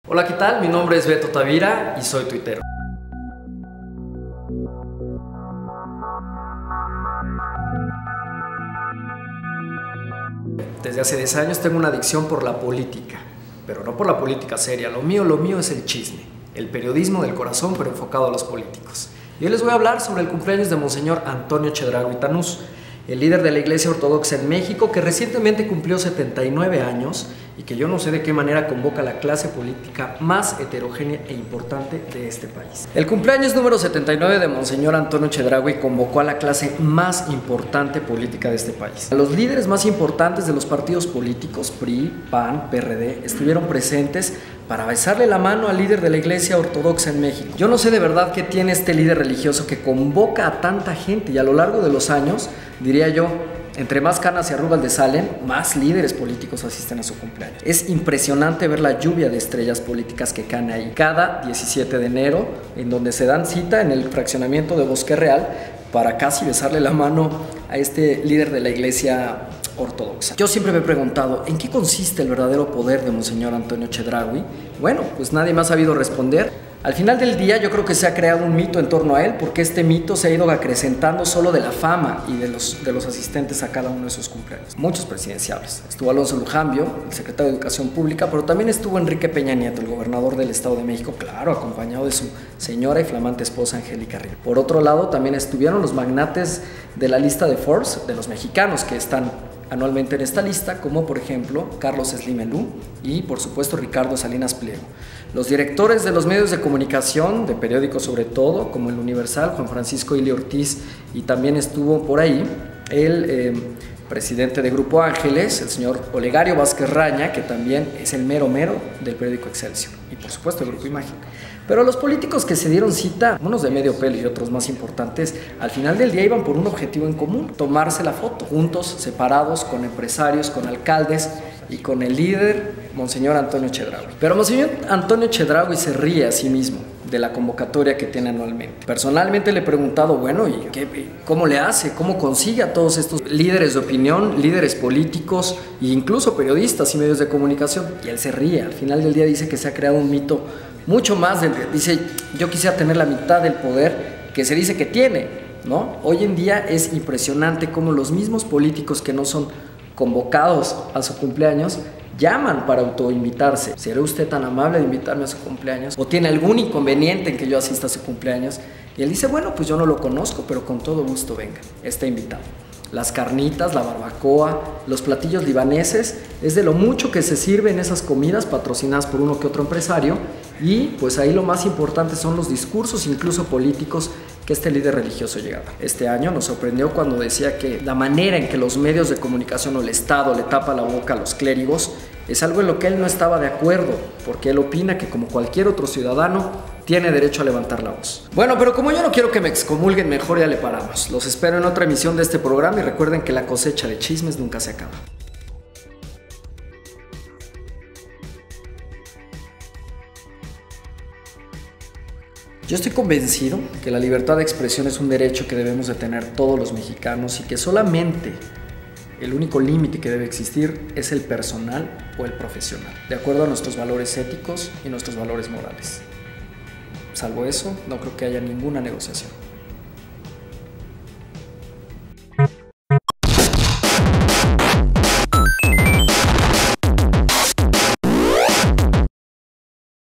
Hola, ¿qué tal? Mi nombre es Beto Tavira y soy tuitero. Desde hace 10 años tengo una adicción por la política, pero no por la política seria. Lo mío es el chisme, el periodismo del corazón, pero enfocado a los políticos. Y hoy les voy a hablar sobre el cumpleaños de Monseñor Antonio Chedraui Tanús, el líder de la Iglesia Ortodoxa en México, que recientemente cumplió 79 años y que yo no sé de qué manera convoca la clase política más heterogénea e importante de este país. El cumpleaños número 79 de Monseñor Antonio Chedraui convocó a la clase más importante política de este país. Los líderes más importantes de los partidos políticos, PRI, PAN, PRD, estuvieron presentes para besarle la mano al líder de la Iglesia Ortodoxa en México. Yo no sé de verdad qué tiene este líder religioso que convoca a tanta gente, y a lo largo de los años, diría yo, entre más canas y arrugas le salen, más líderes políticos asisten a su cumpleaños. Es impresionante ver la lluvia de estrellas políticas que caen ahí cada 17 de enero, en donde se dan cita en el fraccionamiento de Bosque Real para casi besarle la mano a este líder de la Iglesia Ortodoxa. Yo siempre me he preguntado, ¿en qué consiste el verdadero poder de Monseñor Antonio Chedraui? Bueno, pues nadie me ha sabido responder. Al final del día yo creo que se ha creado un mito en torno a él, porque este mito se ha ido acrecentando solo de la fama y de los asistentes a cada uno de sus cumpleaños. Muchos presidenciables. Estuvo Alonso Lujambio, el secretario de Educación Pública, pero también estuvo Enrique Peña Nieto, el gobernador del Estado de México, claro, acompañado de su señora y flamante esposa Angélica Rivera. Por otro lado, también estuvieron los magnates de la lista de Forbes, de los mexicanos que están anualmente en esta lista, como por ejemplo Carlos Slim Elú y por supuesto Ricardo Salinas Pliego. Los directores de los medios de comunicación, de periódicos sobre todo, como El Universal, Juan Francisco Ili Ortiz, y también estuvo por ahí el presidente de Grupo Ángeles, el señor Olegario Vázquez Raña, que también es el mero del periódico Excelsior, y por supuesto el Grupo Imagen. Pero los políticos que se dieron cita, unos de medio pelo y otros más importantes, al final del día iban por un objetivo en común: tomarse la foto, juntos, separados, con empresarios, con alcaldes y con el líder, Monseñor Antonio Chedraui. Pero Monseñor Antonio Chedraui se ríe a sí mismo de la convocatoria que tiene anualmente. Personalmente le he preguntado, bueno, ¿y cómo le hace? ¿Cómo consigue a todos estos líderes de opinión, líderes políticos e incluso periodistas y medios de comunicación? Y él se ríe. Al final del día dice que se ha creado un mito mucho más. Dice, yo quisiera tener la mitad del poder que se dice que tiene, ¿no? Hoy en día es impresionante cómo los mismos políticos que no son convocados a su cumpleaños llaman para autoinvitarse. ¿Será usted tan amable de invitarme a su cumpleaños? ¿O tiene algún inconveniente en que yo asista a su cumpleaños? Y él dice, bueno, pues yo no lo conozco, pero con todo gusto venga, está invitado. Las carnitas, la barbacoa, los platillos libaneses, es de lo mucho que se sirve en esas comidas patrocinadas por uno que otro empresario, y pues ahí lo más importante son los discursos, incluso políticos, que este líder religioso llega a dar. Este año nos sorprendió cuando decía que la manera en que los medios de comunicación o el Estado le tapa la boca a los clérigos es algo en lo que él no estaba de acuerdo, porque él opina que, como cualquier otro ciudadano, tiene derecho a levantar la voz. Bueno, pero como yo no quiero que me excomulguen, mejor ya le paramos. Los espero en otra emisión de este programa y recuerden que la cosecha de chismes nunca se acaba. Yo estoy convencido que la libertad de expresión es un derecho que debemos de tener todos los mexicanos, y que solamente el único límite que debe existir es el personal o el profesional, de acuerdo a nuestros valores éticos y nuestros valores morales. Salvo eso, no creo que haya ninguna negociación.